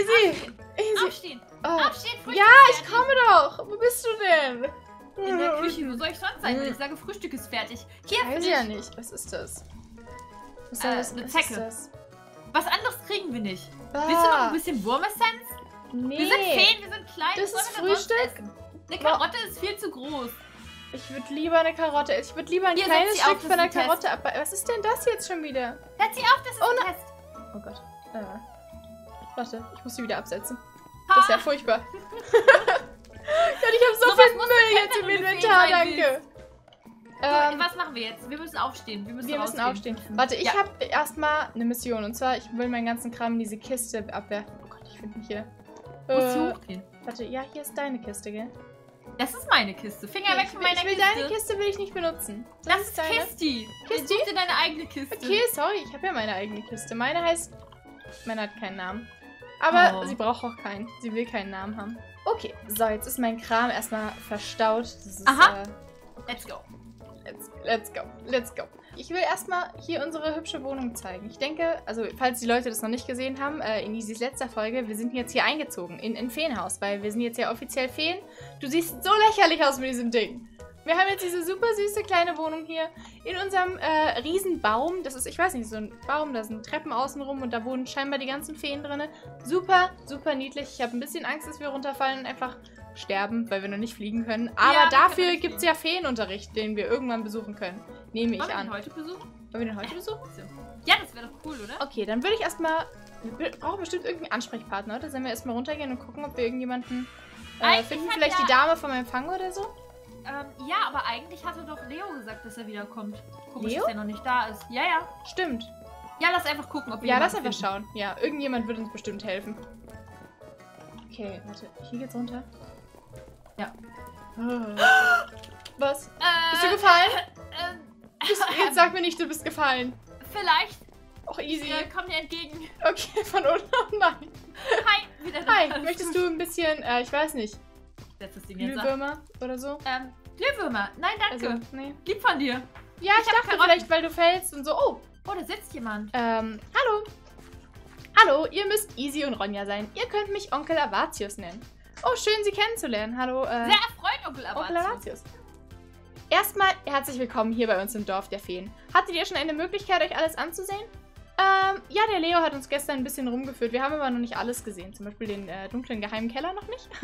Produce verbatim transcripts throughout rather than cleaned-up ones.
Easy. Easy. Aufstehen. Oh. Aufstehen, Frühstück Ja, ist ich fertig. komme doch. Wo bist du denn? In der Küche, wo soll ich sonst sein, wenn ich sage, Frühstück ist fertig? Hier, Weiß frisch. ich ja nicht. Was ist das? Was ist Äh, das? eine Was Zecke. ist das? Was anderes kriegen wir nicht. Ah. Willst du noch ein bisschen Wurmessenz? Nee. Wir sind Feen, wir sind klein. Das was ist sollen wir denn sonst Frühstück? essen? Eine Karotte ist viel zu groß. Ich würde lieber eine Karotte. Ich würde lieber ein Hier, kleines setz sie Stück auf, das von der ist ein Karotte ab. Was ist denn das jetzt schon wieder? Setz sie auf, das ist Oh, ein na- Test. Oh Gott. Äh. Warte, ich muss sie wieder absetzen. Ha. Das ist ja furchtbar. Gott, ich habe so So was viel musst du Müll kennen, jetzt im wenn du eine Inventar, Fee sein danke. So, Ähm, was machen wir jetzt? Wir müssen aufstehen. Wir müssen, wir müssen rausgehen. aufstehen. Warte, ich Ja. habe erstmal eine Mission. Und zwar, ich will meinen ganzen Kram in diese Kiste abwerfen. Oh Gott, ich finde mich hier. Du musst hier Äh, hochgehen. warte, ja, hier ist deine Kiste, gell? Das ist meine Kiste. Finger Okay, weg ich von will, meiner ich will Kiste. deine Kiste will ich nicht benutzen. Das ist deine. Kisti. Kisti? Such dir deine eigene Kiste. Okay, sorry, ich habe ja meine eigene Kiste. Meine heißt... Meine hat keinen Namen. Aber Oh. sie braucht auch keinen. Sie will keinen Namen haben. Okay, so, jetzt ist mein Kram erstmal verstaut. Das ist, Aha. Äh, Let's go. let's, let's go, let's go. Ich will erstmal hier unsere hübsche Wohnung zeigen. Ich denke, also falls die Leute das noch nicht gesehen haben, äh, in Isis letzter Folge, wir sind jetzt hier eingezogen in ein Feenhaus, weil wir sind jetzt ja offiziell Feen. Du siehst so lächerlich aus mit diesem Ding. Wir haben jetzt diese super süße kleine Wohnung hier in unserem äh, Riesenbaum. Das ist, ich weiß nicht, so ein Baum, da sind Treppen außenrum und da wohnen scheinbar die ganzen Feen drin. Super, super niedlich. Ich habe ein bisschen Angst, dass wir runterfallen und einfach sterben, weil wir noch nicht fliegen können. Aber Ja, wir können dafür nicht gibt es ja Feenunterricht, den wir irgendwann besuchen können. Nehme ich Wollen wir an. ihn heute besuchen? Wollen wir den heute besuchen? Ja, das wäre doch cool, oder? Okay, dann würde ich erstmal. Wir brauchen bestimmt irgendeinen Ansprechpartner, oder? Sollen wir erstmal runtergehen und gucken, ob wir irgendjemanden äh, Eigentlich finden? hat Vielleicht ja- die Dame vom Empfang oder so? Ähm, ja, aber eigentlich hatte doch Leo gesagt, dass er wiederkommt. Komisch, Leo? dass er noch nicht da ist. Ja, ja. Stimmt. Ja, lass einfach gucken, ob wir Ja, lass jemanden einfach finden. schauen. Ja, irgendjemand wird uns bestimmt helfen. Okay, warte. Hier geht's runter. Ja. Was? Äh, Bist du gefallen? Äh, Bist, jetzt sag mir nicht, du bist gefallen. vielleicht. Och, easy. Wir kommen dir entgegen. Okay, von unten. Oh nein. Hi, wieder da. Hi, möchtest du ein bisschen, äh, ich weiß nicht, Setz das Ding jetzt ab. Glühwürmer oder so? Ähm, Glühwürmer. Nein, danke. Also, nee. Lieb von dir. Ja, ich, Ich hab dachte Karotten. vielleicht, weil du fällst und so. Oh, Oh, da sitzt jemand. ähm, hallo. Hallo, ihr müsst Easy und Ronja sein. Ihr könnt mich Onkel Avatius nennen. Oh, schön, Sie kennenzulernen. Hallo, äh, Sehr erfreut, Onkel Onkel Avatius. Avatius. Erstmal herzlich willkommen hier bei uns im Dorf der Feen. Hattet ihr schon eine Möglichkeit, euch alles anzusehen? Ähm, ja, der Leo hat uns gestern ein bisschen rumgeführt. Wir haben aber noch nicht alles gesehen. Zum Beispiel den äh, dunklen geheimen Keller noch nicht.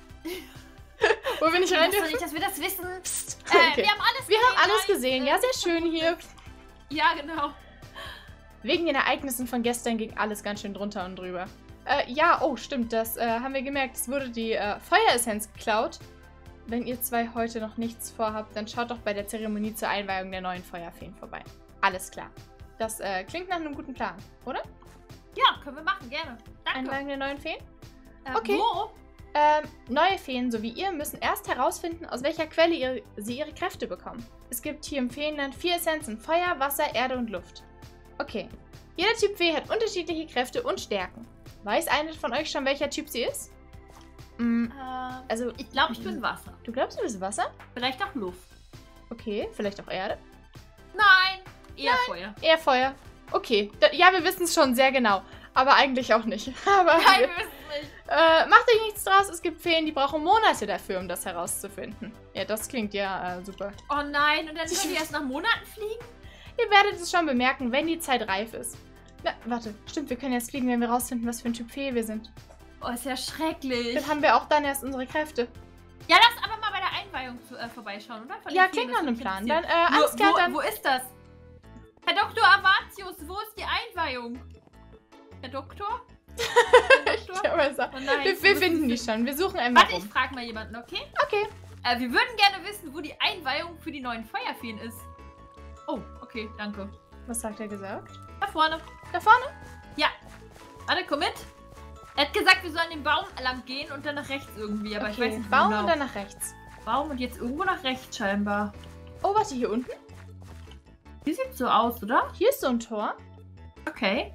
Wo wir nicht rein Weißt du dürfen. nicht, dass wir das wissen? Psst. Äh, Okay. wir haben alles Wir haben gesehen, alles nein. gesehen. Ja, sehr schön hier. Ja, genau. Wegen den Ereignissen von gestern ging alles ganz schön drunter und drüber. Äh, ja, oh, stimmt, das äh, haben wir gemerkt. Es wurde die äh, Feueressenz geklaut. Wenn ihr zwei heute noch nichts vorhabt, dann schaut doch bei der Zeremonie zur Einweihung der neuen Feuerfeen vorbei. Alles klar. Das äh, klingt nach einem guten Plan, oder? Ja, können wir machen, gerne. Danke. Einweihung der neuen Feen? Äh, okay. Wo? Ähm, neue Feen, so wie ihr, müssen erst herausfinden, aus welcher Quelle ihr, sie ihre Kräfte bekommen. Es gibt hier im Feenland vier Essenzen: Feuer, Wasser, Erde und Luft. Okay. Jeder Typ Fee hat unterschiedliche Kräfte und Stärken. Weiß eine von euch schon, welcher Typ sie ist? Mm, Äh, also, ich glaube, ich bin Wasser. du glaubst, du bist Wasser? Vielleicht auch Luft. Okay, vielleicht auch Erde? Nein, eher Feuer. Eher Feuer. Okay, da, ja, wir wissen es schon sehr genau. Aber eigentlich auch nicht. Aber Nein, wir, wir wissen es nicht. äh, macht euch nichts draus. Es gibt Feen, die brauchen Monate dafür, um das herauszufinden. Ja, das klingt ja äh, super. Oh nein, und dann sollen wir erst nach Monaten fliegen? Ihr werdet es schon bemerken, wenn die Zeit reif ist. Na, warte. Stimmt, wir können jetzt fliegen, wenn wir rausfinden, was für ein Typ Fee wir sind. Oh, ist ja schrecklich. Dann haben wir auch dann erst unsere Kräfte. Ja, lass aber mal bei der Einweihung zu, äh, vorbeischauen, oder? Von den Ja, Feen, klingt das nach einem würde mich Plan. interessieren. Dann, äh, wo, alles klar, wo, dann... wo ist das? Herr Doktor Avatius, wo ist die Einweihung? Herr Doktor? Herr Ich Doktor? glaube, es ist- Oh nein, wir, wir wo finden die ist schon. Wir suchen einmal Warte, ich rum. frage mal jemanden, okay? Okay. Äh, wir würden gerne wissen, wo die Einweihung für die neuen Feuerfeen ist. Oh, okay, danke. Was sagt er gesagt? Da vorne. Da vorne? Ja. Warte, komm mit. Er hat gesagt, wir sollen den Baum lang gehen und dann nach rechts irgendwie, aber ich weiß nicht Baum genau. und dann nach rechts. Baum und jetzt irgendwo nach rechts scheinbar. Oh, warte, hier unten? Hier sieht so aus, oder? Hier ist so ein Tor. Okay.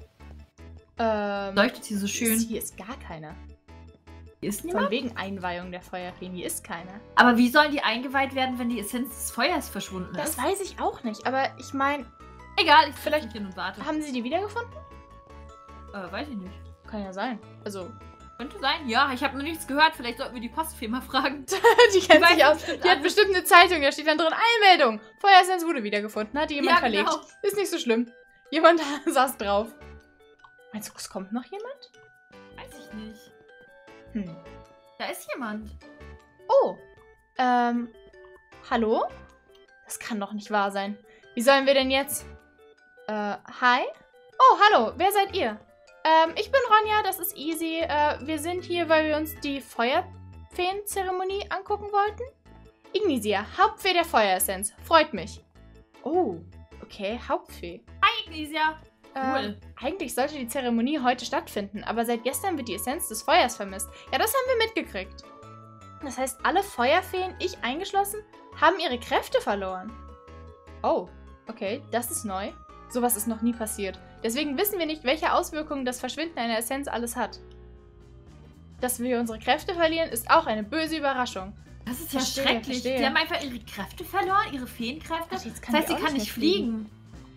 Ähm, Leuchtet hier so schön. Hier ist gar keiner. Hier ist Von niemand. wegen Einweihung der Feuerfeen. Hier ist keiner. Aber wie sollen die eingeweiht werden, wenn die Essenz des Feuers verschwunden Das ist? weiß ich auch nicht. Aber ich meine, Egal, ich Vielleicht- vielleicht hin und warte. haben sie die wiedergefunden? Äh, weiß ich nicht. Kann ja sein. Also, Könnte sein. Ja, ich habe noch nichts gehört. Vielleicht sollten wir die Postfee mal fragen. die kennt Die sich weiß aus. bestimmt Die hat alles. bestimmt eine Zeitung, da steht dann drin Einmeldung. Feueressenz wurde wiedergefunden. Hat die jemand Ja, verlegt. genau. Ist nicht so schlimm. Jemand saß drauf. Meinst du, es kommt noch jemand? Weiß ich nicht. Hm. Da ist jemand. Oh. Ähm. Hallo? Das kann doch nicht wahr sein. Wie sollen wir denn jetzt... Äh, hi? Oh, hallo. Wer seid ihr? Ähm, ich bin Ronja, das ist Easy. Äh, wir sind hier, weil wir uns die Feuerfeen-Zeremonie angucken wollten. Ignisia, Hauptfee der Feueressenz. Freut mich. Oh, okay, Hauptfee. Hi, Iglesia. Cool. Ähm, eigentlich sollte die Zeremonie heute stattfinden, aber seit gestern wird die Essenz des Feuers vermisst. Ja, das haben wir mitgekriegt. Das heißt, alle Feuerfeen, ich eingeschlossen, haben ihre Kräfte verloren. Oh, okay, das ist neu. Sowas ist noch nie passiert. Deswegen wissen wir nicht, welche Auswirkungen das Verschwinden einer Essenz alles hat. Dass wir unsere Kräfte verlieren, ist auch eine böse Überraschung. Das ist ja Verstehe, schrecklich. verstehe. Die haben einfach ihre Kräfte verloren, ihre Feenkräfte. Warte, jetzt Das kann heißt, die sie auch kann nicht nicht mehr fliegen.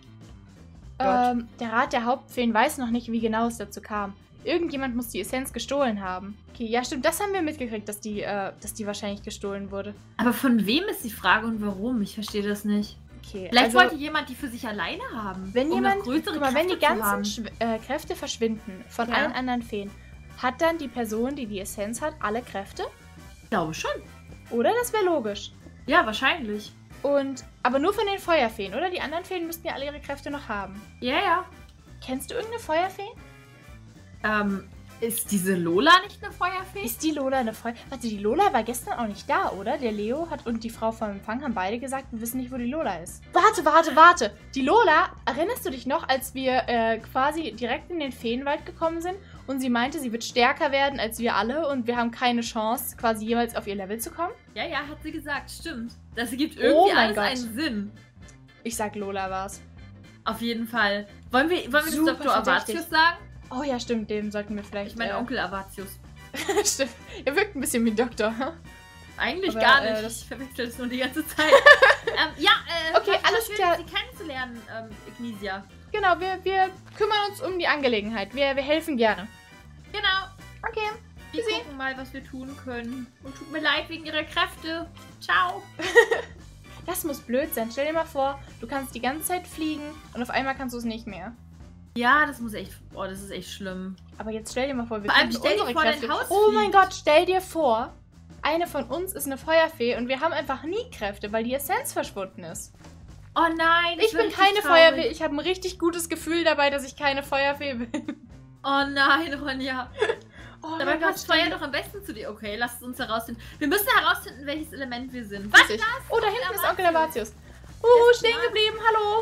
Ähm, der Rat der Hauptfeen weiß noch nicht, wie genau es dazu kam. Irgendjemand muss die Essenz gestohlen haben. Okay, ja stimmt, das haben wir mitgekriegt, dass die, äh, dass die wahrscheinlich gestohlen wurde. Aber von wem ist die Frage und warum? Ich verstehe das nicht. Okay, Vielleicht also, wollte jemand die für sich alleine haben. wenn um jemand, noch größere guck mal, wenn die Kräfte zu haben. ganzen Schw äh, Kräfte verschwinden von Ja. allen anderen Feen, hat dann die Person, die die Essenz hat, alle Kräfte? Ich glaube schon. Oder? Das wäre logisch. Ja, wahrscheinlich. Und, aber nur von den Feuerfeen, oder? Die anderen Feen müssten ja alle ihre Kräfte noch haben. Ja, ja. Kennst du irgendeine Feuerfee? Ähm, ist diese Lola nicht eine Feuerfee? Ist die Lola eine Feuer... Warte, die Lola war gestern auch nicht da, oder? Der Leo hat und die Frau vom Empfang haben beide gesagt, wir wissen nicht, wo die Lola ist. Warte, warte, warte. Die Lola, erinnerst du dich noch, als wir äh, quasi direkt in den Feenwald gekommen sind und sie meinte, sie wird stärker werden als wir alle und wir haben keine Chance, quasi jemals auf ihr Level zu kommen? Ja, ja, hat sie gesagt. Stimmt. Das gibt Oh irgendwie mein alles Gott. einen Sinn. Ich sag, Lola war's. Auf jeden Fall. Wollen wir, wollen wir Super das Doktor verdächtig. Avatius sagen? Oh ja, stimmt, dem sollten wir vielleicht... Ich meine äh, Onkel Avatius. stimmt. Er wirkt ein bisschen wie ein Doktor. Eigentlich Aber, gar äh, nicht. das- Ich verwechsel das nur die ganze Zeit. ähm, ja, äh, Okay, war alles schön, klar. Sie kennenzulernen, ähm, Iglesia. Genau, wir, wir kümmern uns um die Angelegenheit. Wir, wir helfen gerne. Genau. Okay. Wir Sie- gucken mal, was wir tun können. Und tut mir leid wegen ihrer Kräfte. Ciao. Das muss blöd sein. Stell dir mal vor, du kannst die ganze Zeit fliegen und auf einmal kannst du es nicht mehr. Ja, das muss echt... Oh, das ist echt schlimm. Aber jetzt stell dir mal vor, wir Vor allem könnten stell dir unsere vor, dein Kräfte... Haus Oh mein fliegt. Gott, stell dir vor, eine von uns ist eine Feuerfee und wir haben einfach nie Kräfte, weil die Essenz verschwunden ist. Oh nein. das Ich wird bin richtig keine traurig. Feuerfee. Ich habe ein richtig gutes Gefühl dabei, dass ich keine Feuerfee bin. Oh nein, Ronja. Oh Dabei mein Gott, passt stell Feuer dir- doch am besten zu dir. Okay, lass es uns herausfinden. Wir müssen herausfinden, welches Element wir sind. Was? Richtig. Oh, da hinten ist Onkel Avatius. Avatius. Uh, ist stehen dran. geblieben. Hallo.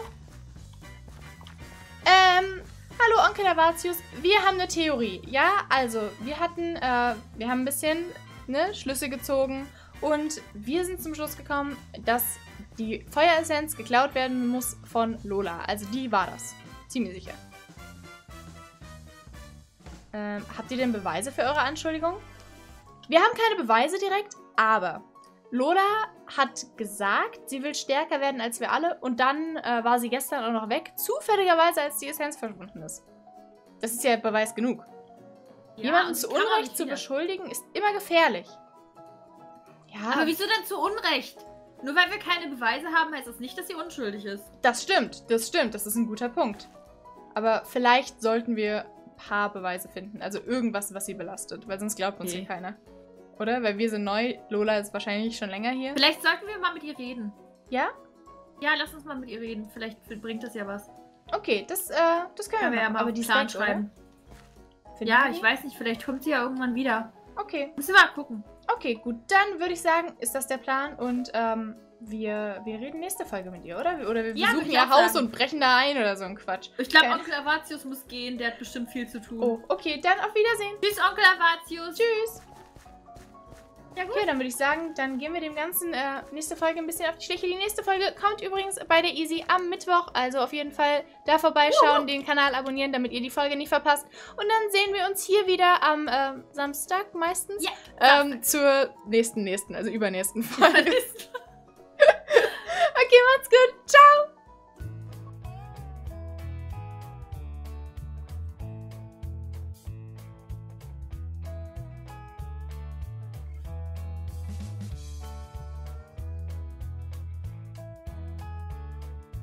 Ähm, hallo Onkel Avatius. Wir haben eine Theorie. Ja, also, wir hatten, äh, wir haben ein bisschen, ne, Schlüsse gezogen. Und wir sind zum Schluss gekommen, dass die Feueressenz geklaut werden muss von Lola. Also, die war das. Ziemlich sicher. Ähm, habt ihr denn Beweise für eure Anschuldigung? Wir haben keine Beweise direkt, aber Lola hat gesagt, sie will stärker werden als wir alle und dann äh, war sie gestern auch noch weg, zufälligerweise als die Essenz verschwunden ist. Das ist ja Beweis genug. Ja, Jemanden und zu die kam auch Unrecht nicht zu wieder. beschuldigen ist immer gefährlich. Ja, Aber wieso denn zu Unrecht? Nur weil wir keine Beweise haben, heißt das nicht, dass sie unschuldig ist. das stimmt, das stimmt, das ist ein guter Punkt. Aber vielleicht sollten wir ein paar Beweise finden, also irgendwas, was sie belastet, weil sonst glaubt uns Okay. hier keiner. Oder? Weil wir sind neu, Lola ist wahrscheinlich schon länger hier. Vielleicht sollten wir mal mit ihr reden. Ja? Ja, lass uns mal mit ihr reden. Vielleicht bringt das ja was. Okay, das, äh, das können Können wir wir ja machen. mal Aber auf die ist Plan weg, schreiben. oder? Finden Ja, wir ich die? weiß nicht. Vielleicht kommt sie ja irgendwann wieder. Okay, Müssen wir mal gucken. okay, gut. Dann würde ich sagen, ist das der Plan und ähm, wir, wir reden nächste Folge mit ihr, oder? Oder wir Ja, besuchen würd ich ihr auch Haus sagen. und brechen da ein oder so ein Quatsch. Ich glaube, Okay. Onkel Avatius muss gehen. Der hat bestimmt viel zu tun. Oh, okay, dann auf Wiedersehen. Tschüss, Onkel Avatius. Tschüss. Ja, gut. Okay, dann würde ich sagen, dann gehen wir dem Ganzen äh, nächste Folge ein bisschen auf die Schliche. Die nächste Folge kommt übrigens bei der Easy am Mittwoch. Also auf jeden Fall da vorbeischauen, den Kanal abonnieren, damit ihr die Folge nicht verpasst. Und dann sehen wir uns hier wieder am äh, Samstag meistens. Ja, ähm, zur nächsten, nächsten, also übernächsten Folge. Samstag. Okay, macht's gut. Ciao.